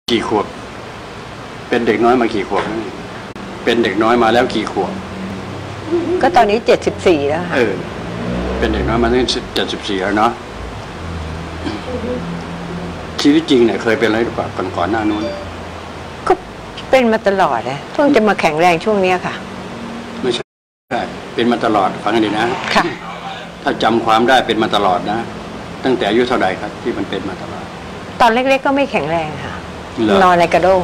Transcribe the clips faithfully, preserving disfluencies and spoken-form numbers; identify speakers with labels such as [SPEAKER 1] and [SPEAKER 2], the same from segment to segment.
[SPEAKER 1] กี่ขวบเป็นเด็กน้อยมากี่ขวบเป็นเด็กน้อยมาแล้วกี่ขวบ
[SPEAKER 2] ก็ตอนนี้เจ็ดสิบสี่แล้วค่ะ
[SPEAKER 1] เออเป็นเด็กน้อยมาตั้งเจ็ดสิบสี่แล้วเนาะชีวิตจริงเนี่ยเคยเป็นอะไรหรือเปล่าก่อนก่อนหน้านู้น
[SPEAKER 2] ก็เป็นมาตลอดนะเพิ่งจะมาแข็งแรงช่วงนี้ค่ะ
[SPEAKER 1] ไม่ใช่เป็นมาตลอดฟังให้ดีนะ
[SPEAKER 2] ค่ะ
[SPEAKER 1] ถ้าจำความได้เป็นมาตลอดนะตั้งแต่อายุเท่าไหร่ครับที่มันเป็นมาตลอด
[SPEAKER 2] ตอนเล็กๆก็ไม่แข็งแรงค่ะนอนในกระด้ง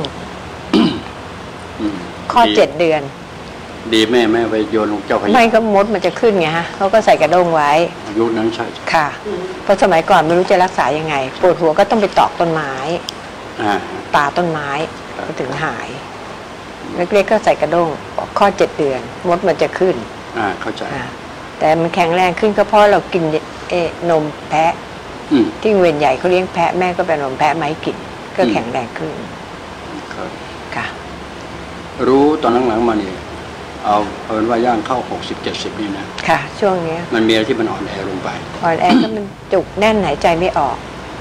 [SPEAKER 2] ข้อเจ็ดเดือน
[SPEAKER 1] ดีแม่แม่ไปโยนลงเจ้าพระยา
[SPEAKER 2] ไม่ก็มดมันจะขึ้นไงฮะเขาก็ใส่กระด้งไว้
[SPEAKER 1] ยุคนั้นใช่
[SPEAKER 2] ค่ะเพราะสมัยก่อนไม่รู้จะรักษายังไงปวดหัวก็ต้องไปตอกต้นไม้ตาต้นไม้ก็ถึงหายเล็กๆก็ใส่กระด้งข้อเจ็ดเดือนมดมันจะขึ้น
[SPEAKER 1] อ่าเข้าใจ
[SPEAKER 2] แต่มันแข็งแรงขึ้นก็เพราะเรากินเอนมแพะที่เวียนใหญ่เขาเลี้ยงแพะแม่ก็เป็นนมแพะไม้กินก็แข็งแรงขึ้นค่ะ
[SPEAKER 1] รู้ตอนหลังๆมาเนี่ยเอาเอาเป็นว่าย่างเข้าหกสิบเจ็ดสิบนี่นะ
[SPEAKER 2] ค่ะช่วงนี้
[SPEAKER 1] มันมีอะไรที่มันอ่อนแอลงไป
[SPEAKER 2] อ่อนแอก็มันจุกแน่นหายใจไม่ออก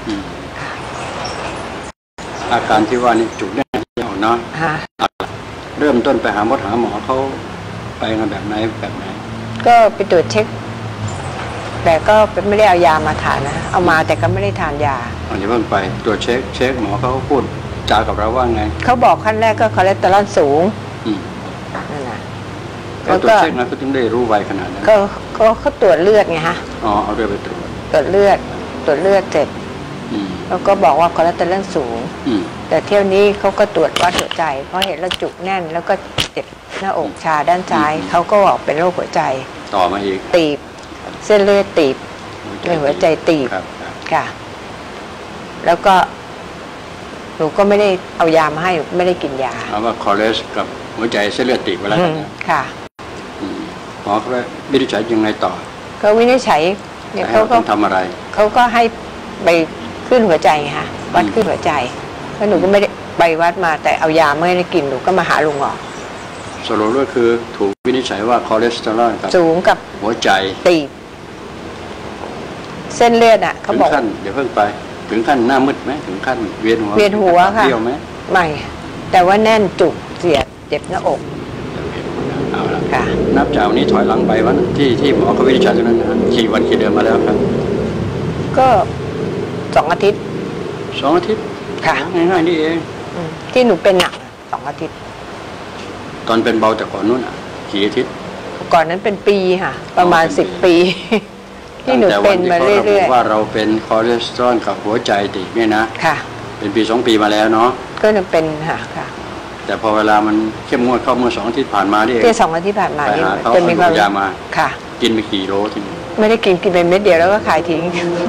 [SPEAKER 1] อาการที่ว่านี่จุกแน่นที่ออกเนาะเริ่มต้นไปหาหมอหาหมอเขาไปกันแบบไหนแบบไหน
[SPEAKER 2] ก็ไปตรวจเช็คแต่ก็ไม่ได้เอายามาทานนะเอามาแต่ก็ไม่ได้ทานยา
[SPEAKER 1] อันนี้เพิ่งไปตรวจเช็คเช็คหมอเขาพูดจากับเราว่าไง
[SPEAKER 2] เขาบอกขั้นแรกก็คอเลสเตอรอลสูงนั่นแหละ
[SPEAKER 1] แล้วตรวจเช็คนะเขาถึงได้รู้ไวขนาดนั้น
[SPEAKER 2] ก็ก็เขาตรวจเลือดไงฮะ
[SPEAKER 1] อ๋อเอาเลือดไปตรวจ
[SPEAKER 2] ตรวจเลือดตรวจเลือดเสร็จแล้วก็บอกว่าคอเลสเตอรอลสูงแต่เที่ยวนี้เขาก็ตรวจวัดหัวใจเพราะเห็นเราจุกแน่นแล้วก็เจ็บหน้าอกชาด้านซ้ายเขาก็บอกเป็นโรคหัวใจ
[SPEAKER 1] ต่อมาอีก
[SPEAKER 2] ตีบเส้นเลือดตีบในหัวใจตีบค่ะแล้วก็หนูก็ไม่ได้เอายามาให้ไม่ได้กินยา
[SPEAKER 1] เอาว่าคอเลสกับหัวใจเส้นเลือดตีบไปแล้วนะ
[SPEAKER 2] ค่ะ
[SPEAKER 1] หมอเขาวินิจฉัยยังไงต่อ
[SPEAKER 2] เขาวินิจฉัย
[SPEAKER 1] เนี่ยเขาก็ทำอะไร
[SPEAKER 2] เขาก็ให้ไปขึ้นหัวใจไงค่ะวัดขึ้นหัวใจแล้วหนูก็ไม่ได้ไปวัดมาแต่เอายาไม่ได้กินหนูก็มาหาลุงหมอ
[SPEAKER 1] สรุปก็คือถูกวินิจฉัยว่าคอเลสเตอรอล
[SPEAKER 2] สูงกับ
[SPEAKER 1] หัวใจ
[SPEAKER 2] ตีบเส้นเลือดอ่ะเขาบอก
[SPEAKER 1] ถึงขั้นเดี๋ยวเพิ่งไปถึงขั้นหน้ามืดไหมถึงขั้นเวียนหัว
[SPEAKER 2] เวียนหัวค่ะ
[SPEAKER 1] เบี้ยวไหม
[SPEAKER 2] ไม่แต่ว่าแน่นจุกเสียดเจ็บหน้าอก
[SPEAKER 1] เอาละ
[SPEAKER 2] ค่ะ
[SPEAKER 1] นับจากวันนี้ถอยหลังไปวันที่ที่หมอเขาวินิจฉัยตรงนั้นนะกี่วันกี่เดือนมาแล้วครับ
[SPEAKER 2] ก็สองอาทิตย์
[SPEAKER 1] สองอาทิตย์
[SPEAKER 2] ค่ะ
[SPEAKER 1] ง่ายๆนี่เอง
[SPEAKER 2] ที่หนูเป็นหนักสองอาทิตย์
[SPEAKER 1] ตอนเป็นเบาจากก่อนนู้นอ่ะกี่อาทิตย์
[SPEAKER 2] ก่อนนั้นเป็นปีค่ะประมาณสิบปีที่หนูเป็นมาเรื่อย
[SPEAKER 1] ๆว่าเราเป็นคอเลสเตอรอลกับหัวใจตีบเนี่ยนะ
[SPEAKER 2] ค่ะ
[SPEAKER 1] เป็นปีสองปีมาแล้วเนาะ
[SPEAKER 2] ก็ยังเป็นค่ะค่ะ
[SPEAKER 1] แต่พอเวลามันเข้มงวดเข้าเมื่อสองอาทิตย์ผ่านมาที่
[SPEAKER 2] ที่สองอาทิตย์ผ่านมา
[SPEAKER 1] นี่จะมีความยามา
[SPEAKER 2] ค่ะ
[SPEAKER 1] กินไปกี่โลทีนี้
[SPEAKER 2] ไม่ได้กินกินไปเม็ดเดียวแล้วก็ขายทิ้ง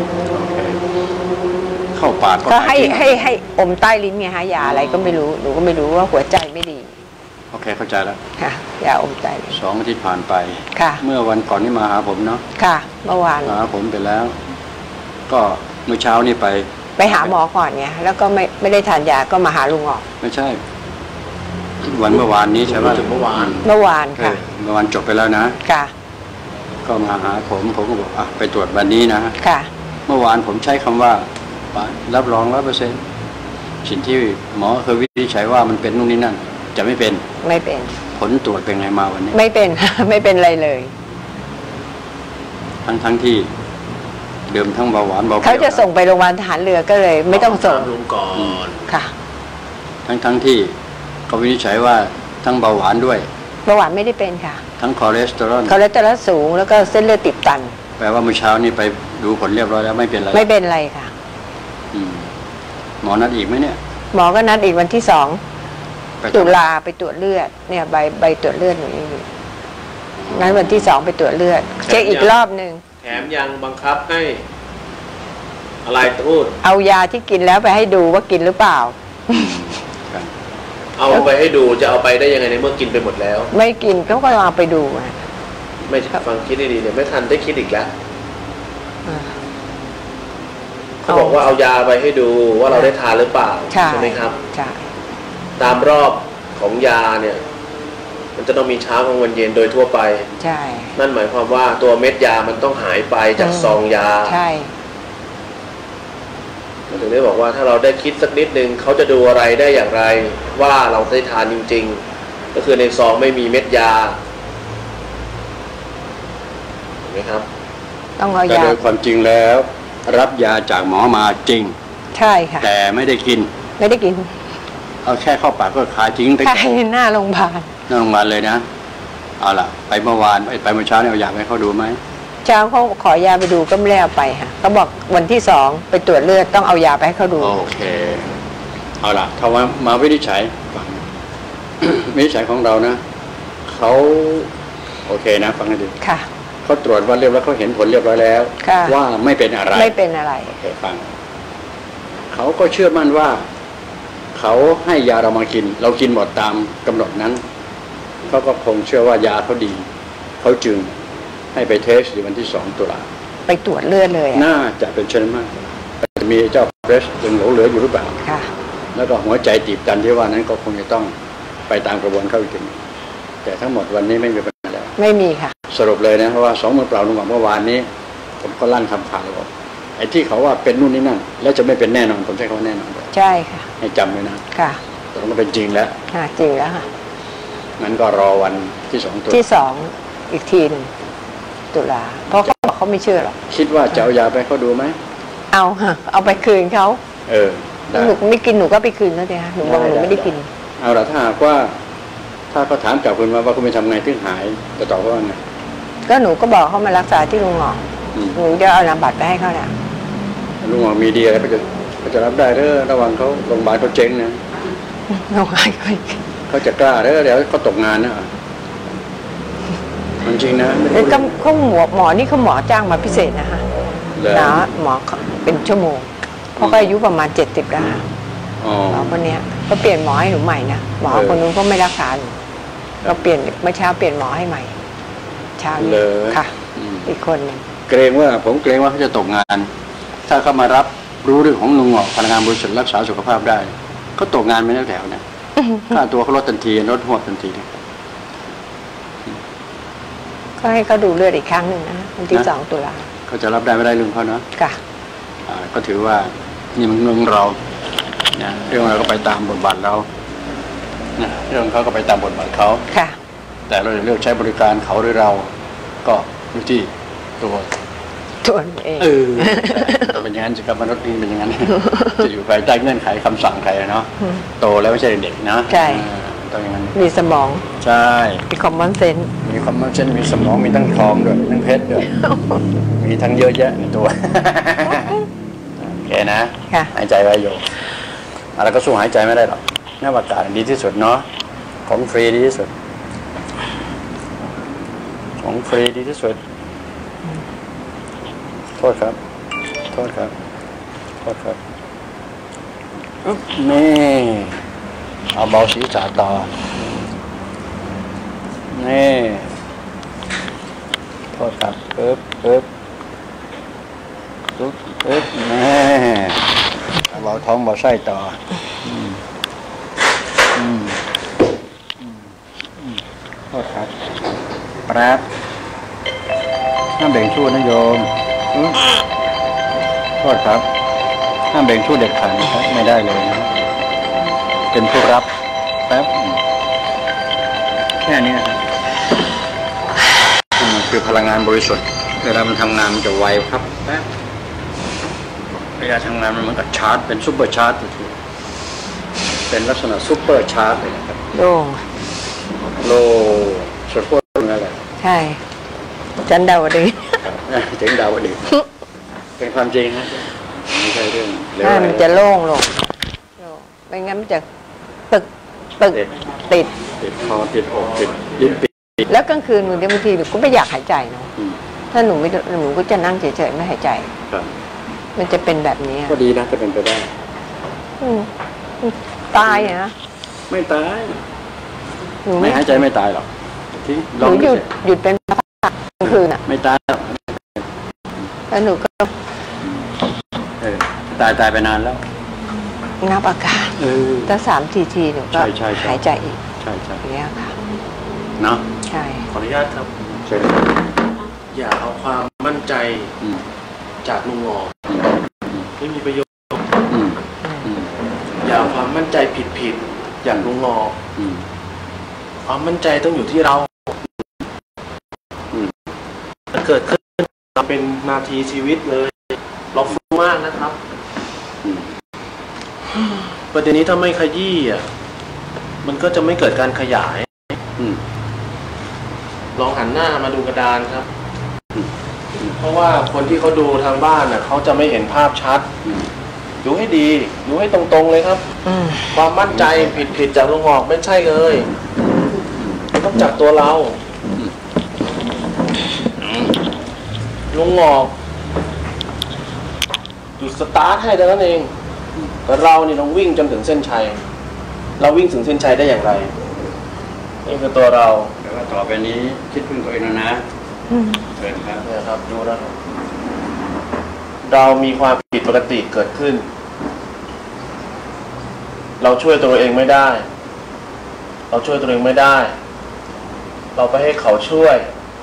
[SPEAKER 1] เข้าปาก
[SPEAKER 2] ก็ให้ให้ให้อมใต้ลิ้นไงฮะยาอะไรก็ไม่รู้หนูก็ไม่รู้ว่าหัวใจไม่ดี
[SPEAKER 1] โอเคเข้าใจแล้ว
[SPEAKER 2] ค่ะยาอมใต้
[SPEAKER 1] สองอาทิตย์ผ่านไป
[SPEAKER 2] ค่ะ
[SPEAKER 1] เมื่อวันก่อนนี่มาหาผมเนาะ
[SPEAKER 2] ค่ะเมื่อวาน
[SPEAKER 1] มาหาผมไปแล้วก็เมื่อเช้านี่ไป
[SPEAKER 2] ไปหาหมอก่อนไงแล้วก็ไม่ไม่ได้ทานยาก็มาหาลุงออก
[SPEAKER 1] ไม่ใช่วันเมื่อวานนี้ใช่ไหม
[SPEAKER 3] เมื่อวาน
[SPEAKER 2] เมื่อวานค่ะ
[SPEAKER 1] เมื่อวานจบไปแล้วนะ
[SPEAKER 2] ค่ะ
[SPEAKER 1] ก็มาหาผมผมก็บอกอ่ะไปตรวจวันนี้นะ
[SPEAKER 2] ค่ะ
[SPEAKER 1] เมื่อวานผมใช้คำว่ารับรองร้อยเปอร์เซ็นต์สิ่งที่หมอเคยวินิจฉัยว่ามันเป็นนู่นนี่นั่นจะไม่เป็น
[SPEAKER 2] ไม่เป็น
[SPEAKER 1] ผลตรวจเป็นไงมาวันนี้
[SPEAKER 2] ไม่เป็นไม่เป็นอะไรเลย
[SPEAKER 1] ทั้งทั้งที่เดิมทั้งเบาหวานเบา
[SPEAKER 2] เขาจะส่งไปโรงพยาบาลทหารเรือก็เลยไม่ต้องส่ง
[SPEAKER 3] ลงก่อน
[SPEAKER 2] ค่ะ
[SPEAKER 1] ทั้งทั้งที่เขาวินิจฉัยว่าทั้งเบาหวานด้วย
[SPEAKER 2] เบาหวานไม่ได้เป็นค่ะ
[SPEAKER 1] ทั้งคอเลสเตอรอล
[SPEAKER 2] คอเลสเตอรอลสูงแล้วก็เส้นเลือดตีบตัน
[SPEAKER 1] แปลว่าเมื่อเช้านี่ไปดูผลเรียบร้อยแล้วไม่เป็นไร
[SPEAKER 2] ไม่เป็นไรค่ะ
[SPEAKER 1] หมอนัดอีกไหมเนี่ย
[SPEAKER 2] หมอก็นัดอีกวันที่สองตุลาไปตรวจเลือดเนี่ยใบใบตรวจเลือดหนูอยู่งั้นวันที่สองไปตรวจเลือดเช็คอีกรอบหนึ่ง
[SPEAKER 3] แถมยังบังคับให้อะไรพูด
[SPEAKER 2] เอายาที่กินแล้วไปให้ดูว่ากินหรือเปล่า
[SPEAKER 3] เอาไปให้ดูจะเอาไปได้ยังไงในเมื่อกินไปหมดแล้ว
[SPEAKER 2] ไม่กินเขาก็เอาไปดู
[SPEAKER 3] ไม่ฟังคิดดีๆเนี่ยไม่ทันได้คิดอีกแล้วเขาบอกว่าเอายาไปให้ดูว่าเราได้ทานหรือเปล่าใช่ไหมครับ
[SPEAKER 2] ใช่
[SPEAKER 3] ตามรอบของยาเนี่ยมันจะต้องมีเช้ากลางวันเย็นโดยทั่วไป
[SPEAKER 2] ใช่
[SPEAKER 3] นั่นหมายความว่าตัวเม็ดยามันต้องหายไปจากซองยา
[SPEAKER 2] ใช่
[SPEAKER 3] ถึงได้บอกว่าถ้าเราได้คิดสักนิดนึงเขาจะดูอะไรได้อย่างไรว่าเราได้ทานจริงๆก็คือในซองไม่มีเม็ดยาเห็นไหมครับ
[SPEAKER 2] ต้องเอายา
[SPEAKER 1] โดยความจริงแล้วรับยาจากหมอมาจริง
[SPEAKER 2] ใช่ค่ะ
[SPEAKER 1] แต่ไม่ได้กิน
[SPEAKER 2] ไม่ได้กิน
[SPEAKER 1] เอาแค่เข้าปากก็คายทิ้งไป
[SPEAKER 2] คายหน้าโรงพยาบาล
[SPEAKER 1] หน้าโรงพยาบาลเลยนะเอาล่ะไปเมื่อวานไปเมื่อเช้าเนี่ยเอายาให้เขาดูไหม
[SPEAKER 2] เช้าเขาขอยาไปดูก็ไม่ได้เอาไปค่ะเขาบอกวันที่สองไปตรวจเลือดต้องเอายาไปให้เขาดู
[SPEAKER 1] โอเคเอาล่ะถ้าว่ามาวินิจฉัยฟัง วินิจฉัยของเรานะเขาโอเคนะฟังให้ดี
[SPEAKER 2] ค่ะ
[SPEAKER 1] เขาตรวจว่าเรียบร้อยเขาเห็นผลเรียบร้อยแล้วว่าไม่เป็นอะไร
[SPEAKER 2] ไม่เป็นอะไร
[SPEAKER 1] โอเคฟังเขาก็เชื่อมั่นว่าเขาให้ยาเรามากินเรากินหมดตามกำหนดนั้นเขาก็คงเชื่อว่ายาเขาดีเขาจึงให้ไปเทสในวันที่สองตุลา
[SPEAKER 2] ไปตรวจเลือดเลย
[SPEAKER 1] น่าจะเป็นเช่นมากจะมีเจ้าเพรสยังหลงเหลืออยู่หรือเปล่า
[SPEAKER 2] ค่ะ
[SPEAKER 1] แล้วก็หัวใจตีบตันที่ว่านั้นก็คงจะต้องไปตามกระบวนเข้าจริงแต่ทั้งหมดวันนี้ไม่มีปัญหาแล้ว
[SPEAKER 2] ไม่มีค่ะ
[SPEAKER 1] สรุปเลยนะเพราะว่าสองมือเปล่าลงมาเมื่อวานนี้ผมก็ลั่นคำขาดบอกไอ้ที่เขาว่าเป็นนู่นนี่นั่นแล้วจะไม่เป็นแน่นอนผมใช้คำว่าแน่นอน
[SPEAKER 2] ใช่ค่ะ
[SPEAKER 1] ให้จำไว้นะ
[SPEAKER 2] ค่ะ
[SPEAKER 1] แต่มันเป็นจริงแล้ว
[SPEAKER 2] ค่ะจริงแล้วค่ะ
[SPEAKER 1] งั้นก็รอวันที่สอง
[SPEAKER 2] ตัวที่สองอีกทีหนึ่งตุลาเพราะเขาบอกเขาไม่เชื่อหรอก
[SPEAKER 1] คิดว่าจะเอายาไปเขาดูไหม
[SPEAKER 2] เอาค่ะเอาไปคืนเขา
[SPEAKER 1] เออ
[SPEAKER 2] หนูไม่กินหนูก็ไปคืนแล้วเดี๋ยวหนูบอกหนูไม่ได้กิน
[SPEAKER 1] เอาละถ้าหากว่าถ้าเขาถามกลับคุณมาว่าคุณไปทำไงถึงหายจะตอบว่าไง
[SPEAKER 2] ก็หนูก็บอกเขามารักษาที่ลุงหงอกหนูจะเอานามบัตรไปให้เขาเนี่ย
[SPEAKER 1] ลุงหงอกมีดีอะไรก็จะก็จะรับได้เด้อระวังเขาโรงพยาบาลเขาเจ๊งนะ
[SPEAKER 2] โรงพยาบาล
[SPEAKER 1] เขาจะกล้าเด้อเดี๋ยวเขาตกงานนะจริงนะ
[SPEAKER 2] แล้วก็เขาหมอหมอนี่เขาหมอจ้างมาพิเศษนะคะนะหมอเป็นชั่วโมงเพราะก็อายุประมาณเจ็ดสิบแล้วหมอคนนี้ก็เปลี่ยนหมอให้หนูใหม่นะหมอคนนู้นก็ไม่รักษาหนูก็เปลี่ยนเมื่อเช้าเปลี่ยนหมอให้ใหม่เช้าเลยค่ะอีกคนนึง
[SPEAKER 1] เกรงว่าผมเกรงว่าเขาจะตกงานถ้าเขามารับรู้เรื่องของลุงหงอกพนักงานบริษัทรักษาสุขภาพได้เขาตกงานไม่ได้แถวนะค่าตัวเขาลดทันทีลดหัวทันที
[SPEAKER 2] ก็ให้เขาดูเลือดอีกครั้งหนึ่งนะวันที่สองตุลา
[SPEAKER 1] เขาจะรับได้ไม่ได้เรื่องเขาเนาะ
[SPEAKER 2] ค่ะ
[SPEAKER 1] ก็ถือว่านี่มันเรื่องเรานะเรื่องเราก็ไปตามบทบาทเรานะเรื่องเขาก็ไปตามบทบาทเขา
[SPEAKER 2] ค่ะ
[SPEAKER 1] แต่เราจะเลือกใช้บริการเขาหรือเราก็อยู่ที่ตัว
[SPEAKER 2] ตัวเอง
[SPEAKER 1] เออเป็นอย่างนั้นสิครับมนุษย์นี่เป็นอย่างนั้นจะอยู่ภายใต้เงื่อนไขคำสั่งใครเนาะโตแล้วไม่ใช่เด็กนะ
[SPEAKER 2] ใช่
[SPEAKER 1] ต้องอย่างนั้น
[SPEAKER 2] มีสมอง
[SPEAKER 1] ใช่
[SPEAKER 2] มีคอมมอนเซนส์
[SPEAKER 1] มีคอมมอนเซนส์มีสมองมีทั้งทองด้วยทั้งเพชรด้วยมีทั้งเยอะแยะในตัวโอเคนะหายใจไว้โยอะไรก็สู้หายใจไม่ได้หรอกหน้าอากาศดีที่สุดเนาะของฟรีดีที่สุดของฟรีดีที่สุดโทษครับโทษครับโทษครับนี่เอาเบาศีรษะต่อนี่โทษครับปึ๊บปึ๊บปึ๊บปึ๊บนี่เอาเบาท้องเบาไส้ต่ออืมอืมโทษครับแป๊บห้ามแบ่งชู้นะโยมโทษครับห้ามแบ่งชู้เด็ดขาดนะครับไม่ได้เลยนะเป็นผู้รับแป๊บแค่นี้ครับคือพลังงานบริสุทธิ์เวลามันทำงานมันจะไวครับแป๊บเวลาทำงานมันเหมือนกับชาร์จเป็นซุปเปอร์ชาร์จเป็นลักษณะซุปเปอร์ชาร์จเลยนะครับ
[SPEAKER 2] โล่ง
[SPEAKER 1] โลสุดโคตรนั่นแหละ
[SPEAKER 2] ใช่จันดาวดี
[SPEAKER 1] เจ๋งดาวดีเป็นความจริงนะไม่ใช่เรื่อง
[SPEAKER 2] ถ้ามันจะโล่งลงไม่งั้นมันจะตึกตึกติด
[SPEAKER 1] ติดคอติดอกติดลิ้นปี
[SPEAKER 2] แล้วกลางคืนบางทีบางทีหนูก็ไม่อยากหายใจเนาะถ้าหนูไม่หนูก็จะนั่งเฉยๆไม่หายใจมันจะเป็นแบบนี้
[SPEAKER 1] ก็ดีนะจะเป็นไปได้
[SPEAKER 2] ตายนะ
[SPEAKER 1] ไม่ตายไม่หายใจไม่ตายหรอกที่
[SPEAKER 2] หนูหยุดหยุดเป็นกลางคืนอ่ะ
[SPEAKER 1] ไม่ตาย
[SPEAKER 2] แล้วหนูก็
[SPEAKER 1] เออตายตายไปนานแล้ว
[SPEAKER 2] งับอากาศถ้าสามทีทีหนูก็หายใจอีก
[SPEAKER 1] ใช่ใช่
[SPEAKER 2] อย่างนี้ค่ะ
[SPEAKER 1] เนาะ
[SPEAKER 2] ใช่
[SPEAKER 3] ขออนุญาตครับ
[SPEAKER 1] เชิญ
[SPEAKER 3] อย่าเอาความมั่นใจจากลุงหงอกไม่มีประโยชน์มั่นใจผิดๆอย่างลุงงอกความมั่นใจต้องอยู่ที่เรามันเกิดขึ้นเป็นนาทีชีวิตเลยเราฟุ้งมากนะครับประเด็นนี้ถ้าไม่ขยี้อ่ะมันก็จะไม่เกิดการขยายลองหันหน้ามาดูกระดานครับเพราะว่าคนที่เขาดูทางบ้านน่ะเขาจะไม่เห็นภาพชัดดูให้ดีดูให้ตรงๆเลยครับความมั่นใจผิดๆจากลุงงอกไม่ใช่เลยต้องจากตัวเราลุงงอกจุดสตาร์ทให้เท่านั้นเองแต่เรานี่ต้องวิ่งจนถึงเส้นชัยเราวิ่งถึงเส้นชัยได้อย่างไรนี่คือตัวเรา
[SPEAKER 1] แต่ว่าต่อไปนี้คิดพึ่งตัวเองแล้วนะเชิญครับ
[SPEAKER 3] เนี่ยครับดูนะเรามีความผิดปกติเกิดขึ้นเราช่วยตัวเองไม่ได้เราช่วยตัวเองไม่ได้เราไปให้เขาช่วย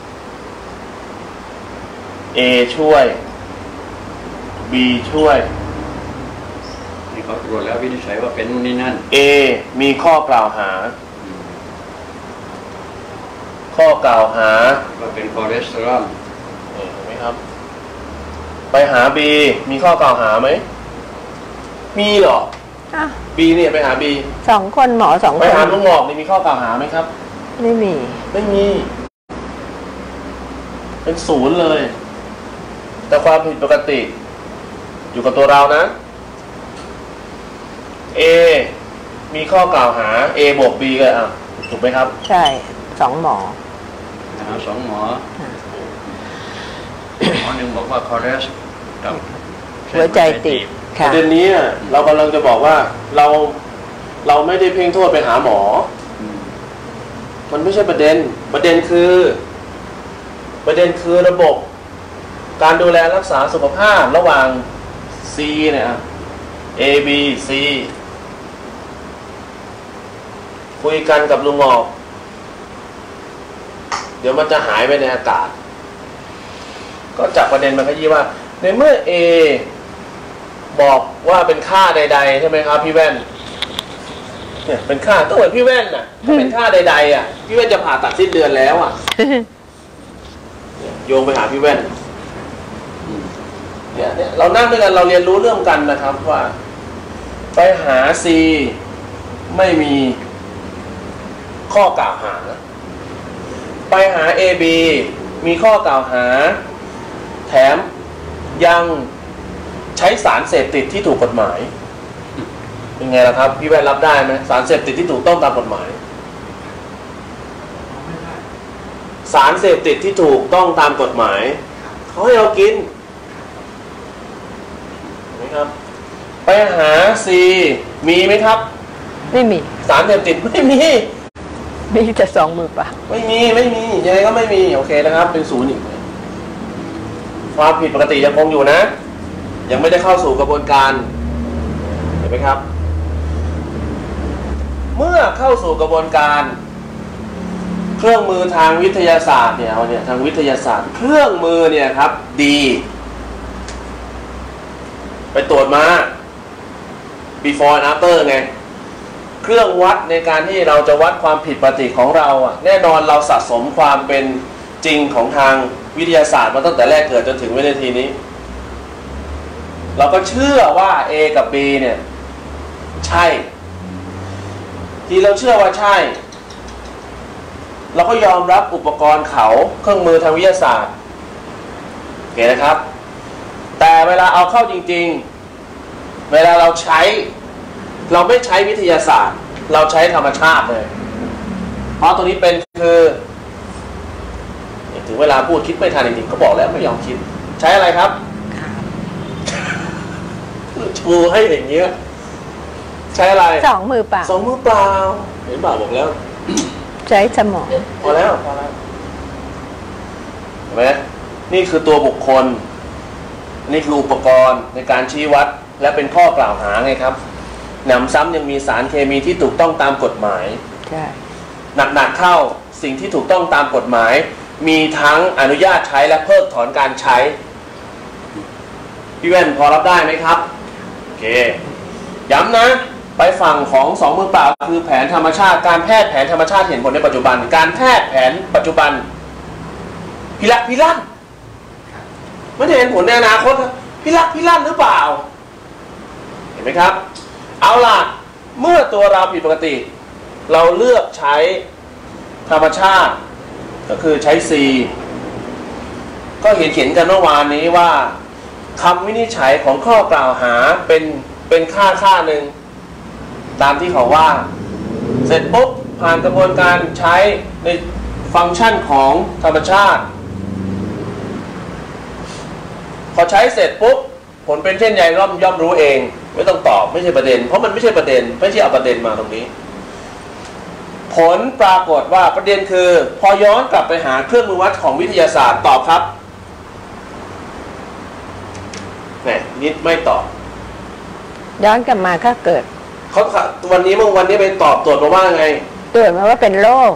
[SPEAKER 3] A ช่วย B ช่วย
[SPEAKER 1] นี่เขาตรวจแล้ววินิจฉัยว่าเป็นนู่นนี่นั่น
[SPEAKER 3] A มีข้อกล่าวหาข้อกล่าวหา
[SPEAKER 1] ว่าเป็นคอเลสเตอรอล
[SPEAKER 3] เห็นไหมครับไปหา B มีข้อกล่าวหาไหมมีหรอB เนี่ยไปหา B
[SPEAKER 2] สองคนหมอสองคน
[SPEAKER 3] ไปหาลุงงอกนี่มีข้อกล่าวหาไหมครับ
[SPEAKER 2] ไม่มี
[SPEAKER 3] ไม่มีเป็นศูนย์เลยแต่ความผิดปกติอยู่กับตัวเรานะ A มีข้อกล่าวหา A บวก B กันอ่ะถูกไหมครับ
[SPEAKER 2] ใช่สองหมอ
[SPEAKER 1] สองหมอหมอหนึ่งบอกว่าคอเลสกับ
[SPEAKER 2] หัวใจตีบ
[SPEAKER 3] ประเด็นนี้เรากำลังจะบอกว่าเราเราไม่ได้เพ่งโทษไปหาหมอมันไม่ใช่ประเด็นประเด็นคือประเด็นคือระบบการดูแลรักษาสุขภาพระหว่าง C เนี่ย A B C คุยกันกับลุงงอกเดี๋ยวมันจะหายไปในอากาศก็จับประเด็นมาขยี้ว่าในเมื่อ A บอกว่าเป็นค่าใดๆใช่ไหมครับพี่แว่นเนี่ยเป็นค่าต้องเหมือนพี่แว่นน่ะถ้าเป็นค่าใดๆอ่ะพี่แว่นจะผ่าตัดสิ้นเดือนแล้วอ่ะโยงไปหาพี่แว่นเนี่ยเนี่ยเรานั่งด้วยกันเราเรียนรู้เรื่องกันนะครับว่าไปหา C ไม่มีข้อกล่าวหาไปหา เอ บี มีข้อกล่าวหาแถมยังใช้สารเสพติดที่ถูกกฎหมายเป็นไงล่ะครับพี่แว่นรับได้ไหมสารเสพติดที่ถูกต้องตามกฎหมายสารเสพติดที่ถูกต้องตามกฎหมายเขาให้เรากินนะครับไปหา C มีไหมครับ
[SPEAKER 2] ไม่มี
[SPEAKER 3] สารเสพติดไม่มี
[SPEAKER 2] มีแต่สองมือเปล่า
[SPEAKER 3] ไม่มีไม่มียังไงก็ไม่มีโอเคนะครับเป็นศูนย์อีกความผิดปกติยังคงอยู่นะยังไม่ได้เข้าสู่กระบวนการเห็นไหมครับเมื่อเข้าสู่กระบวนการเครื่องมือทางวิทยาศาสตร์เนี่ยเอาเนี่ยทางวิทยาศาสตร์เครื่องมือเนี่ยครับดีไปตรวจมา before and after ไงเครื่องวัดในการที่เราจะวัดความผิดปกติของเราอ่ะแน่นอนเราสะสมความเป็นจริงของทางวิทยาศาสตร์มาตั้งแต่แรกเกิดจนถึงวินาทีนี้เราก็เชื่อว่า A กับ B เนี่ยใช่ที่เราเชื่อว่าใช่เราก็ยอมรับอุปกรณ์เขาเครื่องมือทางวิทยาศาสตร์โอเคนะครับแต่เวลาเอาเข้าจริงๆเวลาเราใช้เราไม่ใช้วิทยาศาสตร์เราใช้ธรรมชาติเลยเพราะตรงนี้เป็นคือถึงเวลาพูดคิดไม่ทันจริงๆเขาบอกแล้วไม่ยอมคิดใช้อะไรครับชูให้อย่างเงี้ยใช้อะไร
[SPEAKER 2] สองมือเปล่า
[SPEAKER 3] สองมือเปล่าเห็นบ่าบอกแล้ว
[SPEAKER 2] ใช้สมอง
[SPEAKER 3] พอแล้วพอแล้วเห็นไหมนี่คือตัวบุคคลนี่คืออุปกรณ์ในการชี้วัดและเป็นข้อกล่าวหาไงครับหนำซ้ำยังมีสารเคมีที่ถูกต้องตามกฎหมาย
[SPEAKER 2] ใช่
[SPEAKER 3] หนักๆเข้าสิ่งที่ถูกต้องตามกฎหมายมีทั้งอนุญาตใช้และเพิกถอนการใช้พี่แว่นพอรับได้ไหมครับโอเคย้ำนะไปฝั่งของสองมือเปล่าคือแผนธรรมชาติการแพทย์แผนธรรมชาติเห็นผลในปัจจุบันการแพทย์แผนปัจจุบันพิลักพิลั่นไม่ได้เห็นผลในอนาคตพิลักพิลั่นหรือเปล่าเห็นไหมครับเอาล่ะเมื่อตัวเราผิดปกติเราเลือกใช้ธรรมชาติก็คือใช้ C ก็เห็นเขียนกันเมื่อวานนี้ว่าคำวินิจฉัยของข้อกล่าวหาเป็นเป็นค่าค่าหนึ่งตามที่เขาว่าเสร็จปุ๊บผ่านกระบวนการใช้ในฟังก์ชันของธรรมชาติพอใช้เสร็จปุ๊บผลเป็นเช่นใดย่อมย่อมรู้เองไม่ต้องตอบไม่ใช่ประเด็นเพราะมันไม่ใช่ประเด็นไม่ใช่เอาประเด็นมาตรงนี้ผลปรากฏว่าประเด็นคือพอย้อนกลับไปหาเครื่องมือวัดของวิทยาศาสตร์ตอบครับแหมนิดไม่ตอบ
[SPEAKER 2] ย้อนกลับมาก็เกิด
[SPEAKER 3] เขาวันนี้เมื่อวันนี้ไปตอบตรวจมาว่าไง
[SPEAKER 2] ตรวจมาว่าเป็นโรค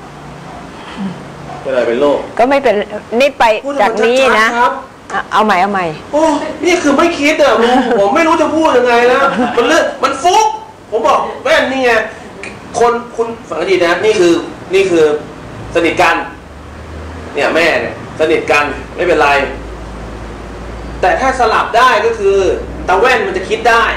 [SPEAKER 3] เป็นอะไรเป็นโรค
[SPEAKER 2] ก็ไม่เป็นนี่ไปจากนี้นะเอาใหม่เอาใหม่
[SPEAKER 3] โอ้นี่คือไม่คิดอ่ะผมไม่รู้จะพูดยังไงนะมันเลือกมันฟุกผมบอกแม่นี่ไงคนคุณฝังดีนะนี่คือนี่คือสนิทกันเนี่ยแม่เนี่ยสนิทกันไม่เป็นไรแต่ถ้าสลับได้ก็คือตาแว่นมันจะคิดได้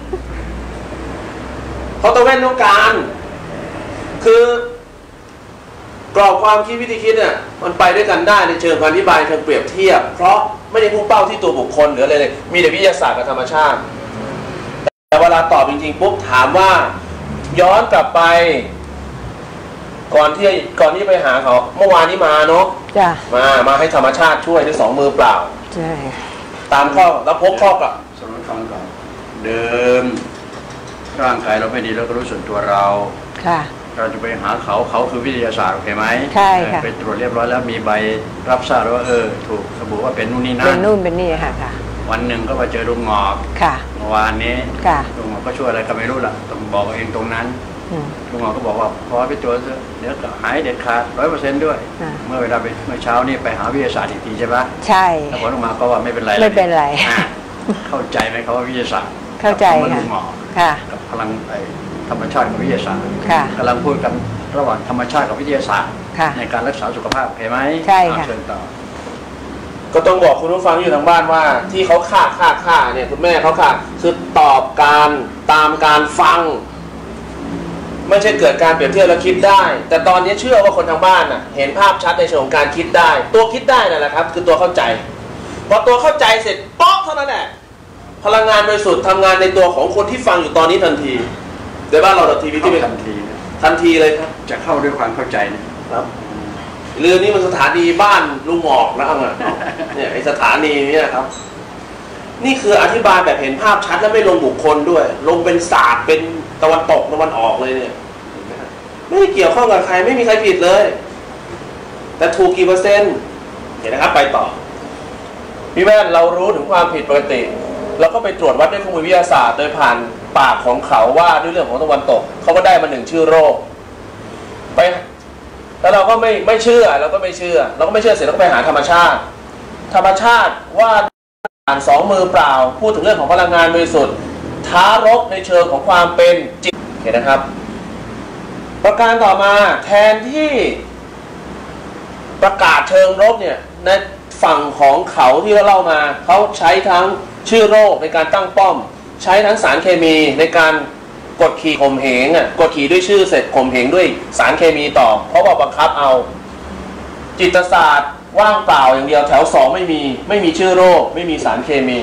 [SPEAKER 3] เพราะตาแว่นต้องการคือกรอบความคิดวิธีคิดเนี่ยมันไปด้วยกันได้ในเชิงการอธิบายเชิงเปรียบเทียบเพราะไม่ได้พุ่งเป้าที่ตัวบุคคลหรืออะไรเลยมีแต่วิทยาศาสตร์กับธรรมชาติแต่เวลาตอบจริงๆปุ๊บถามว่าย้อนกลับไปก่อนที่ก่อนที่ไปหาเขาเมื่อวานนี้มาเนาะ
[SPEAKER 2] จ้ะ
[SPEAKER 3] มามาให้ธรรมชาติช่วยด้วยสองมือเปล่า
[SPEAKER 2] ใช่
[SPEAKER 3] ตามข้อแล้วพบข้อกับ
[SPEAKER 1] สมมติฟังก่อนเดิมร่างกายเราไม่ดีเราก็รู้ส่วนตัวเรา
[SPEAKER 2] ค่ะ
[SPEAKER 1] เราจะไปหาเขาเขาคือวิทยาศาสตร์โอเคไหม
[SPEAKER 2] ใช่ค่ะ
[SPEAKER 1] ไปตรวจเรียบร้อยแล้วมีใบรับทราบว่าเออถูกระบุว่าเป็นนู่นนี่นั่น
[SPEAKER 2] เป็นนู่นเป็นนี่ค่ะค่ะ
[SPEAKER 1] วันหนึ่งก็มาเจอลุงหงอก
[SPEAKER 2] ค่ะ
[SPEAKER 1] เมื่อวานนี้
[SPEAKER 2] ค่ะ
[SPEAKER 1] ลุงหงอกก็ช่วยอะไรก็ไม่รู้ล่ะต้องบอกเองตรงนั้นลุงหงอกก็บอกว่าพอไปตรวจเดี๋ยวหายเด็ดขาดร้อยเปอร์เซ็นต์ด้วยเมื่อเวลาไปเมื่อเช้านี่ไปหาวิทยาศาสตร์อีกทีใช่ปะ
[SPEAKER 2] ใช่
[SPEAKER 1] แล้วผลออกมาก็ว่าไม่เป็นไร
[SPEAKER 2] ไม่เป็นไร
[SPEAKER 1] เข้าใจไหมครับว่าวิทยาศาสตร์
[SPEAKER 2] เข้าใจค่ะ
[SPEAKER 1] กับพลังธรรมชาติกับวิทยาศาสตร์
[SPEAKER 2] ก
[SPEAKER 1] ำลังพูดกันระหว่างธรรมชาติกับวิทยาศาสตร์ในการรักษาสุขภาพเห็นไหม
[SPEAKER 2] ใช่ค่ะ
[SPEAKER 1] เชิญต่อ
[SPEAKER 3] ก็ต้องบอกคุณผู้ฟังอยู่ทางบ้านว่าที่เขาฆ่าฆ่าฆ่าเนี่ยคุณแม่เขาฆ่าคือตอบการตามการฟังไม่ใช่เกิดการเปรียบเทียบแล้วคิดได้แต่ตอนนี้เชื่อว่าคนทางบ้านน่ะเห็นภาพชัดในเชิงของการคิดได้ตัวคิดได้นั่นแหละครับคือตัวเข้าใจพอตัวเข้าใจเสร็จป๊อกเท่านั้นแหละพลังงานบริสุทธิ์ทำงานในตัวของคนที่ฟังอยู่ตอนนี้ทันทีเดี๋ยวบ้านเราทีวีที่เป็น
[SPEAKER 1] ทันที
[SPEAKER 3] ทันทีเลยครับ
[SPEAKER 1] จะเข้าด้วยความเข้าใจนะครับ
[SPEAKER 3] เรือนี้มันสถานีบ้านลุงหมอกนะอ่ะเนี่ยไอสถานีนี้ครับนี่คืออธิบายแบบเห็นภาพชัดและไม่ลงบุคคลด้วยลงเป็นศาสตร์เป็นตะวันตกตะวันออกเลยเนี่ยไม่เกี่ยวข้องกับใครไม่มีใครผิดเลยแต่ถูกกี่เปอร์เซ็นต์เห็นนะครับไปต่อพี่แม่เรารู้ถึงความผิดปกติเราก็ไปตรวจวัดด้วยเครื่องมือวิทยาศาสตร์โดยผ่านปากของเขาว่าด้วยเรื่องของตะวันตกเขาก็ได้มาหนึ่งชื่อโรคไปแล้วเราก็ไม่ไม่เชื่อเราก็ไม่เชื่อเราก็ไม่เชื่อเสร็จเราก็ไปหาธรรมชาติธรรมชาติว่าอ่านสองมือเปล่าพูดถึงเรื่องของพลังงานบริสุทธิ์ท้ารบในเชิงของความเป็นจิตเห็นนะครับประการต่อมาแทนที่ประกาศเชิงรบเนี่ยในฝั่งของเขาที่เราเล่ามาเขาใช้ทั้งชื่อโรคในการตั้งป้อมใช้ทั้งสารเคมีในการกดขี่ข่มเหงอ่ะกดขี่ด้วยชื่อเสร็จข่มเหงด้วยสารเคมีต่อเพราะว่าบังคับเอาจิตศาสตร์ว่างเปล่าอย่างเดียวแถวสองไม่มีไม่มีชื่อโรคไม่มีสารเคมี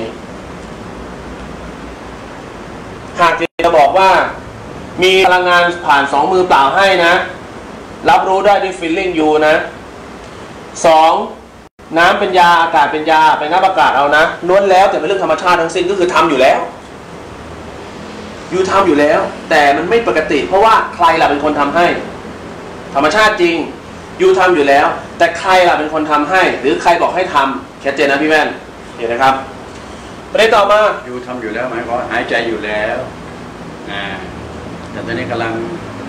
[SPEAKER 3] หากจะบอกว่ามีพลังงานผ่านสองมือเปล่าให้นะรับรู้ได้ด้วย feeling you นะสองน้ำเป็นยาอากาศเป็นยาเป็นน้ำอากาศเอานะล้วนแล้วแต่เป็นเรื่องธรรมชาติทั้งสิ้นก็คือทำอยู่แล้วยูทำอยู่แล้วแต่มันไม่ปกติเพราะว่าใครล่ะเป็นคนทำให้ธรรมชาติจริงยูทำอยู่แล้วแต่ใครล่ะเป็นคนทำให้หรือใครบอกให้ทำชัดเจนนะพี่แม่นเห็นนะครับประเด็นต่อมา
[SPEAKER 1] ยูทำอยู่แล้วหมายความหายใจอยู่แล้วนะแต่ตอนนี้กำลัง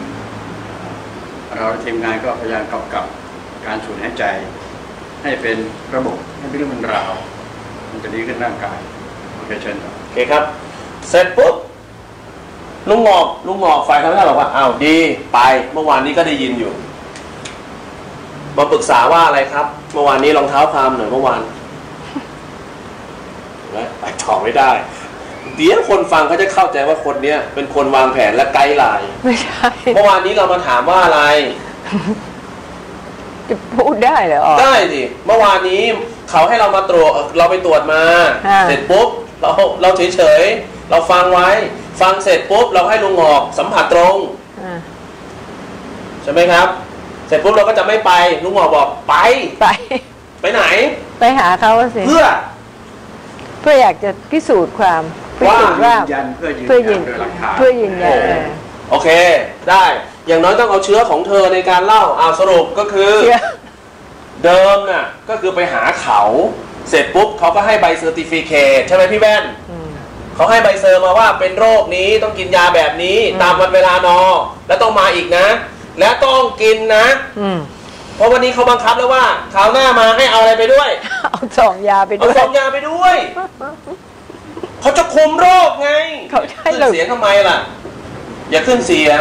[SPEAKER 1] เราทีมงานก็พยายามกำกับการสูดหายใจให้เป็นระบบให้เป็นเรื่องเป็นราวมันจะดีขึ้นร่างกายโอเคเชิญต่อ
[SPEAKER 3] โอเคครับเสร็จปุ๊บลุงหงอกลุงหงอกฝ่ายธรรมชาติบอกว่าอ้าวดีไปเมื่อวานนี้ก็ได้ยินอยู่มาปรึกษาว่าอะไรครับเมื่อวานนี้รองเท้าความหน่อยเมื่อวานไปต่อไม่ได้เดี๋ยวคนฟังเขาจะเข้าใจว่าคนเนี้ยเป็นคนวางแผนและไกด์ไลน์
[SPEAKER 2] ไม่ใช่
[SPEAKER 3] เมื่อวานนี้เรามาถามว่าอะไร
[SPEAKER 2] จะพูดได้เหรอ
[SPEAKER 3] ได้สิเมื่อวานนี้เขาให้เรามาตรวจเราไปตรวจมาเสร็จปุ๊บเราเราเฉยๆเราฟังไว้ฟังเสร็จปุ๊บเราให้ลุงหงอกสัมผัสตรงใช่ไหมครับเสร็จปุ๊บเราก็จะไม่ไปลุงหงอกบอกไป
[SPEAKER 2] ไป
[SPEAKER 3] ไปไหน
[SPEAKER 2] ไปหาเขาสิ
[SPEAKER 3] เพื่อ
[SPEAKER 2] เพื่ออยากจะพิสูจน์ความพิสูจน์ว่าเพื่อยืนเพื่อยืนเพื่อยืนยัน
[SPEAKER 3] โอเคได้อย่างน้อยต้องเอาเชื้อของเธอในการเล่าเอาสรุปก็คือเดิมน่ะก็คือไปหาเขาเสร็จปุ๊บเขาก็ให้ใบเซอร์ติฟิเคตใช่ไหมพี่แว่นเขาให้ใบเซอร์มาว่าเป็นโรคนี้ต้องกินยาแบบนี้ตามวันเวลานอแล้วต้องมาอีกนะและต้องกินนะเพราะวันนี้เขาบังคับแล้วว่าคราวหน้ามาให้เอาอะไรไปด้วย
[SPEAKER 2] เอาซองยาไปด้วย
[SPEAKER 3] เอาซองยาไปด้วยเขาจะคุมโรคไง
[SPEAKER 2] เขาใช่
[SPEAKER 3] ขึ้นเสียงทำไมล่ะอย่าขึ้นเสียง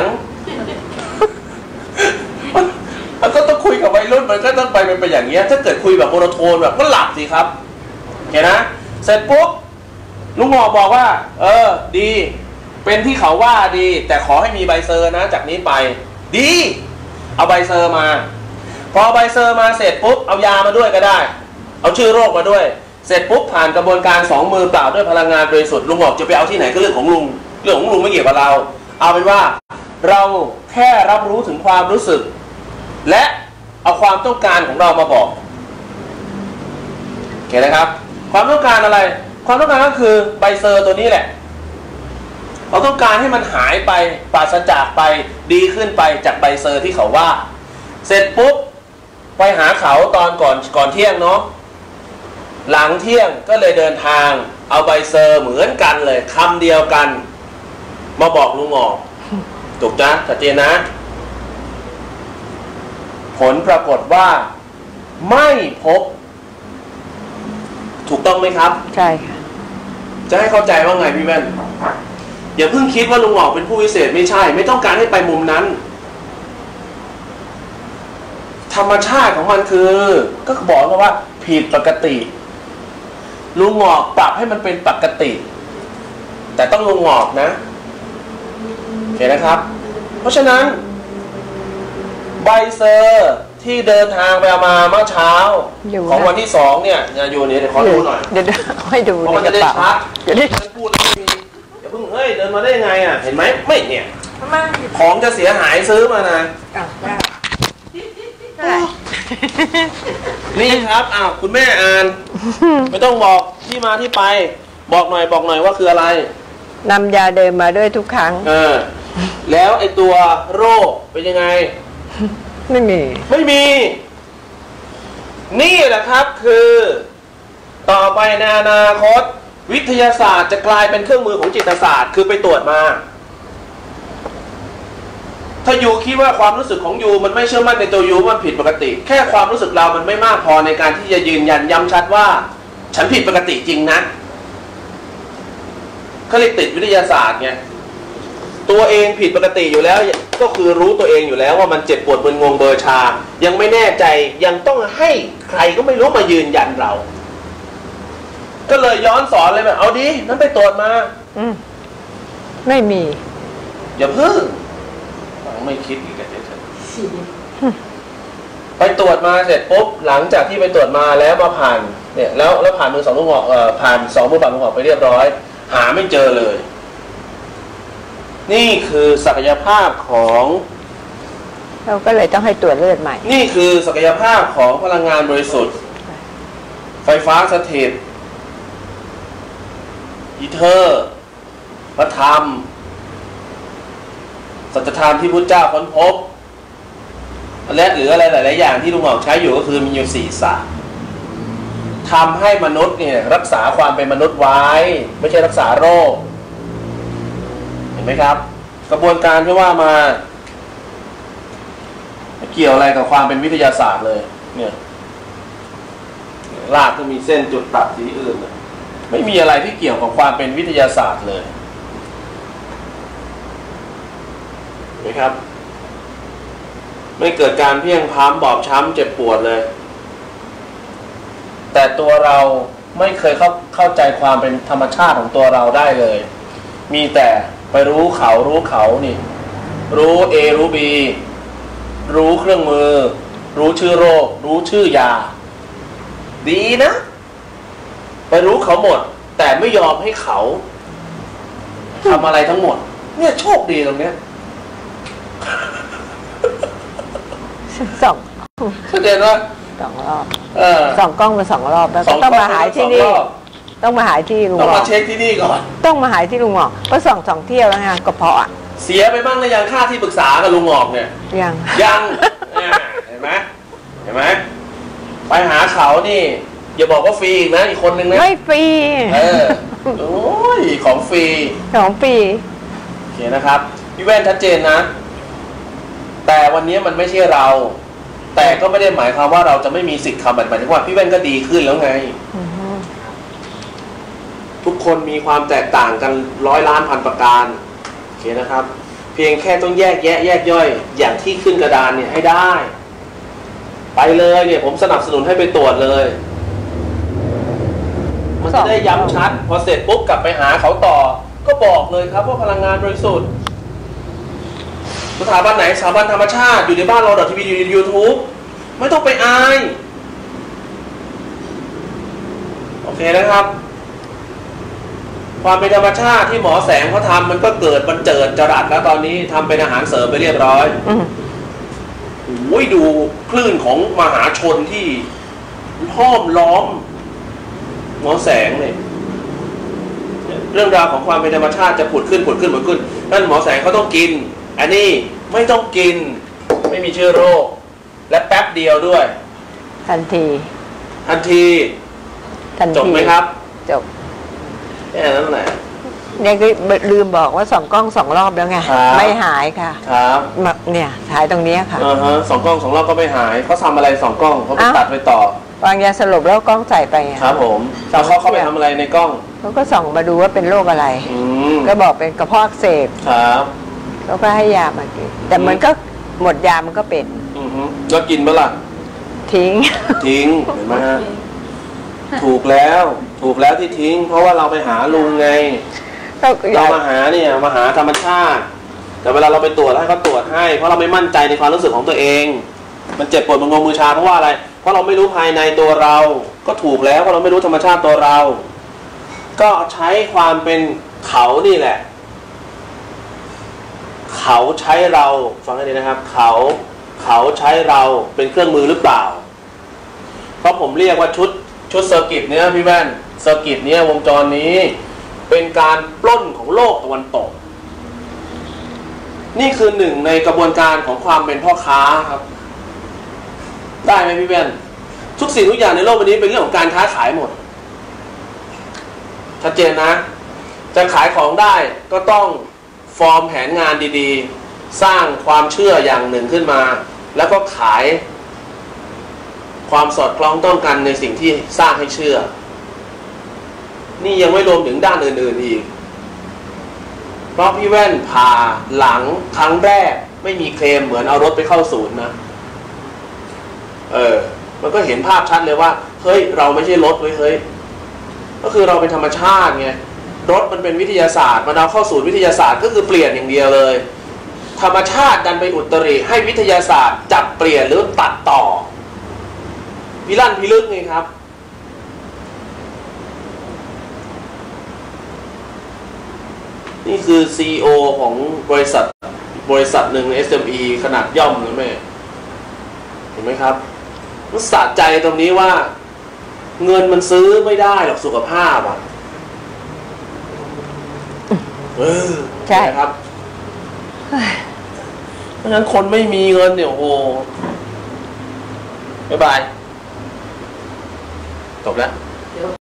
[SPEAKER 3] มันก็ต้องคุยกับวัยรุ่นมันก็ต้องไปเป็นไปอย่างเงี้ยถ้าเกิดคุยแบบโมโนโทนแบบก็หลับสิครับเห็นนะเสร็จปุ๊บลุงหงอกบอกว่าเออดีเป็นที่เขาว่าดีแต่ขอให้มีใบเซอร์นะจากนี้ไปดีเอาใบเซอร์มาพอใบเซอร์มาเสร็จปุ๊บเอายามาด้วยก็ได้เอาชื่อโรคมาด้วยเสร็จปุ๊บผ่านกระบวนการสองมือเปล่าด้วยพลังงานบริสุทธิ์ลุงหงอกจะไปเอาที่ไหนก็เรื่องของลุงเรื่องของลุงไม่เกี่ยวกับเราเอาเป็นว่าเราแค่รับรู้ถึงความรู้สึกและเอาความต้องการของเรามาบอกโอเคนะครับความต้องการอะไรความต้องการก็คือใบเซอร์ตัวนี้แหละเราต้องการให้มันหายไปปราศจากไปดีขึ้นไปจากใบเซอร์ที่เขาว่าเสร็จปุ๊บไปหาเขาตอนก่อนก่อนเที่ยงเนาะหลังเที่ยงก็เลยเดินทางเอาใบเซอร์เหมือนกันเลยคำเดียวกันมาบอกลุงหงอกถูกจ้ะชัดเจนนะผลปรากฏว่าไม่พบถูกต้องไหมครับ
[SPEAKER 2] ใช่ค่ะ
[SPEAKER 3] จะให้เข้าใจว่าไงพี่แว่นอย่าเพิ่งคิดว่าลุงหงอกเป็นผู้วิเศษไม่ใช่ไม่ต้องการให้ไปมุมนั้นธรรมชาติของมันคือก็บอกกันว่าผิดปกติลุงหงอกปรับให้มันเป็นปกติแต่ต้องลุงหงอกนะเห็นนะครับเพราะฉะนั้นใบเซอร์ที่เดินทางไปมาเมื่อเช้าของวันที่สองเนี่ยอยู่นี่เดี๋ยวขอดูหน่อย
[SPEAKER 2] เดี๋ยวให้ดู
[SPEAKER 3] เพราะมันจะได้ชัดเดี๋ยวฉันพูดแล้วมีอย่าเพิ่งเฮ้ยเดินมาได้ไงอ่ะเห็นไหมไม่เนี่ยของจะเสียหายซื้อมานะนี่ครับอ้าวคุณแม่อ่านไม่ต้องบอกที่มาที่ไปบอกหน่อยบอกหน่อยว่าคืออะไร
[SPEAKER 2] นำยาเดิมมาด้วยทุกครั้ง
[SPEAKER 3] เออแล้วไอตัวโรคเป็นยังไง
[SPEAKER 2] ไม่มี
[SPEAKER 3] ไม่มีนี่แหละครับคือต่อไปในอนาคตวิทยาศาสตร์จะกลายเป็นเครื่องมือของจิตศาสตร์คือไปตรวจมาถ้ายูคิดว่าความรู้สึกของยูมันไม่เชื่อมั่นในตัวยูมันผิดปกติแค่ความรู้สึกเรามันไม่มากพอในการที่จะยืนยันย้ำชัดว่าฉันผิดปกติจริงนะเขาเรียกติดวิทยาศาสตร์ไงตัวเองผิดปกติอยู่แล้วก็คือรู้ตัวเองอยู่แล้วว่ามันเจ็บปวดมึนงงเบอร์ชายังไม่แน่ใจยังต้องให้ใครก็ไม่รู้มายืนยันเราก็เลยย้อนสอนเลยแบบเอาดินั้นไปตรวจมา
[SPEAKER 2] อืมไม่มี
[SPEAKER 3] อย่าเพิ่งไม่คิดอีกแล้วไปตรวจมาเสร็จปุ๊บหลังจากที่ไปตรวจมาแล้วมาผ่านเนี่ยแล้วแล้วผ่านมือสองลูกหอกเอ่อผ่านสองมือปากลูกหอกไปเรียบร้อยหาไม่เจอเลยนี่คือศักยภาพของ
[SPEAKER 2] เราก็เลยต้องให้ตรวจเลือดใหม่
[SPEAKER 3] นี่คือศักยภาพของพลังงานบริสุทธิ์ไฟฟ้าสถิตอีเทอร์พระธรรมสัจธรรมที่พุทธเจ้าค้นพบและหรืออะไรหลายๆอย่างที่ลุงหงอกใช้อยู่ก็คือมีอยู่สี่ศาสตร์ทำให้มนุษย์เนี่ยรักษาความเป็นมนุษย์ไว้ไม่ใช่รักษาโรคเห็นไหมครับกระบวนการที่ว่ามาเกี่ยวอะไรกับความเป็นวิทยาศาสตร์เลยเนี่ยรากก็มีเส้นจุดตัดสีอื่นไม่มีอะไรที่เกี่ยวกับความเป็นวิทยาศาสตร์เลยไหมครับไม่เกิดการเพี้ยงพ้ำบอบช้ำเจ็บปวดเลยแต่ตัวเราไม่เคยเข้าเข้าใจความเป็นธรรมชาติของตัวเราได้เลยมีแต่ไปรู้เขารู้เขานี่รู้ A รู้ B รู้เครื่องมือรู้ชื่อโรครู้ชื่อยาดีนะไปรู้เขาหมดแต่ไม่ยอมให้เขาทำอะไรทั้งหมดเนี่ยโชคดีตรงเนี้ย
[SPEAKER 2] สอง
[SPEAKER 3] เข้าใจว่า
[SPEAKER 2] สองรอบ
[SPEAKER 3] เออ
[SPEAKER 2] สองกล้องมาสองรอบแล้วก็ต้องมาหายที่นี่ต้องมาหายที่ลุงหมอ
[SPEAKER 3] ต้องมาเช็คที่นี่ก่อน
[SPEAKER 2] ต้องมาหายที่ลุงหมอก็สองสองเที่ยวแล้วไงก็เพาะอ่ะ
[SPEAKER 3] เสียไปบ้างหรือยังค่าที่ปรึกษากับลุงหมอกเนี่ย
[SPEAKER 2] ยัง
[SPEAKER 3] ยังเห็นไหมเห็นไหมไปหาเขานี่อย่าบอกว่าฟรีอีกนะอีกคนนึงนะ
[SPEAKER 2] ไม่ฟรี
[SPEAKER 3] เออโอ้ยของฟรี
[SPEAKER 2] ของฟรี
[SPEAKER 3] โอเคนะครับพี่แว่นชัดเจนนะแต่วันนี้มันไม่ใช่เราแต่ก็ไม่ได้หมายความว่าเราจะไม่มีสิทธิ์ทำหมายถึงว่าพี่แว่นก็ดีขึ้นแล้วไงทุกคนมีความแตกต่างกันร้อยล้านพันประการโอเคนะครับเพียงแค่ต้องแยกแยะแยกย่อยอย่างที่ขึ้นกระดานเนี่ยให้ได้ไปเลยเนี่ยผมสนับสนุนให้ไปตรวจเลยมันจะได้ย้ำชัดพอเสร็จปุ๊บกลับไปหาเขาต่อก็บอกเลยครับว่าพลังงานบริสุทธิ์สถาบันไหนสถาบันธรรมชาติอยู่ในบ้านเราดอททีวีอยู่ใน ยูทูบ ไม่ต้องไปอายโอเคนะครับความเป็นธรรมชาติที่หมอแสงเขาทำมันก็เกิดบันเจิดจรัสแล้วตอนนี้ทำเป็นอาหารเสริมไปเรียบร้อยโอ้ยดูคลื่นของมหาชนที่ห้อมล้อมหมอแสงเนี่ยเรื่องราวของความเป็นธรรมชาติจะผุดขึ้นผุดขึ้นผุดขึ้นนั่นหมอแสงเขาต้องกินอันนี้ไม่ต้องกินไม่มีเชื้อโรคและแป๊บเดียวด้วย
[SPEAKER 2] ทันที
[SPEAKER 3] ทันทีจบไหมครับ
[SPEAKER 2] จบ
[SPEAKER 3] แค่นั้นแหละ
[SPEAKER 2] เนี่ยก็ลืมบอกว่าสองกล้องสองรอบแล้วไงไม่หายค่ะ
[SPEAKER 3] ครับ
[SPEAKER 2] เนี่ยหายตรงนี้ค่ะ
[SPEAKER 3] อ่าฮะสองกล้องสองรอบก็ไม่หายเขาทำอะไรสองกล้องเขาไปตัดไปต่อ
[SPEAKER 2] วางยาสลบแล้วกล้องใส่ไป
[SPEAKER 3] ครับผมแล้วเขาเข้าไปทำอะไรในกล้อง
[SPEAKER 2] เขาก็ส่องมาดูว่าเป็นโรคอะไรก็บอกเป็นกระเพาะอักเสบ
[SPEAKER 3] ครับ
[SPEAKER 2] แล้วก็ให้ยามากินแต่มันก็หมดยามันก็เป็น
[SPEAKER 3] อือฮึแล้วกินเมื่อไหร่
[SPEAKER 2] ทิ้ง
[SPEAKER 3] ทิ้งเห็นไหมฮะถูกแล้วถูกแล้วที่ทิ้งเพราะว่าเราไปหาลุงไงเรามาหาเนี่ยมาหาธรรมชาติแต่เวลาเราไปตรวจให้เขาตรวจให้เพราะเราไม่มั่นใจในความรู้สึกของตัวเองมันเจ็บปวดมันงงมือชาเพราะว่าอะไรเพราะเราไม่รู้ภายในตัวเราก็ถูกแล้วเพราะเราไม่รู้ธรรมชาติตัวเราก็ใช้ความเป็นเขานี่แหละเขาใช้เราฟังให้ดีนะครับเขาเขาใช้เราเป็นเครื่องมือหรือเปล่าเพราะผมเรียกว่าชุดชุดเซอร์กิตเนี้ยพี่แว่นเซอร์กิตเนี้ยวงจรนี้เป็นการปล้นของโลกตะวันตกนี่คือหนึ่งในกระบวนการของความเป็นพ่อค้าครับได้ไหมพี่แว่นทุกสิ่งทุกอย่างในโลกวันนี้เป็นเรื่องของการค้าขายหมดชัดเจนนะจะขายของได้ก็ต้องฟอร์มแผนงานดีๆสร้างความเชื่ออย่างหนึ่งขึ้นมาแล้วก็ขายความสอดคล้องต้องกันในสิ่งที่สร้างให้เชื่อนี่ยังไม่รวมถึงด้านอื่นๆอีกเพราะพี่แว่นผ่าหลังครั้งแรกไม่มีเคลมเหมือนเอารถไปเข้าศูนย์นะเออมันก็เห็นภาพชัดเลยว่าเฮ้ยเราไม่ใช่รถเว้ยเฮ้ยก็คือเราเป็นธรรมชาติไงรถมันเป็นวิทยาศาสตร์มันเอาเข้าศูนย์วิทยาศาสตร์ก็คือเปลี่ยนอย่างเดียวเลยธรรมชาติดันไปอุตริให้วิทยาศาสตร์จับเปลี่ยนหรือตัดต่อพิลั่นพิลึกไงครับนี่คือ ซี อี โอ ของบริษัทบริษัทหนึ่ง เอส เอ็ม อี ขนาดย่อมนะแม่เห็นไหมครับมันสะใจตรงนี้ว่าเงินมันซื้อไม่ได้หรอกสุขภาพอ่ะเออ
[SPEAKER 2] ใช่
[SPEAKER 3] ครับเพราะฉะนั้นคนไม่มีเงินเนี่ยโอ้โหบ๊ายบายจบแล้ว